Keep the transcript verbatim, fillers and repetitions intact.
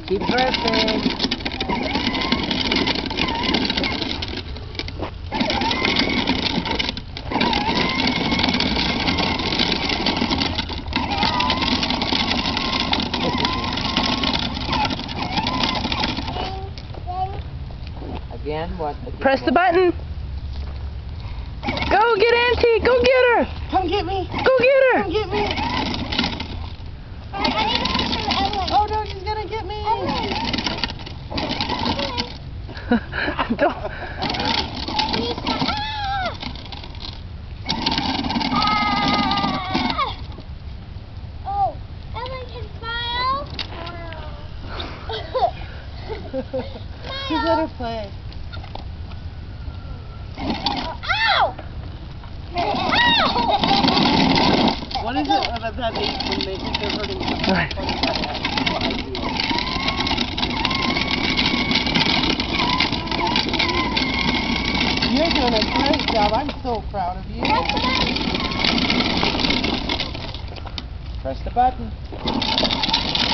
Keep pressing. Again, what? Again, Press what? the button. Go get Auntie. Go get her. Come get me. Go get her. Come get me. Oh no, she's gonna get me. Don't. Oh, Ellen can smile. Just let her play. Ow! Ow! What is it about that they, when they think they're hurting someone? You're doing a great job. I'm so proud of you. Press the button.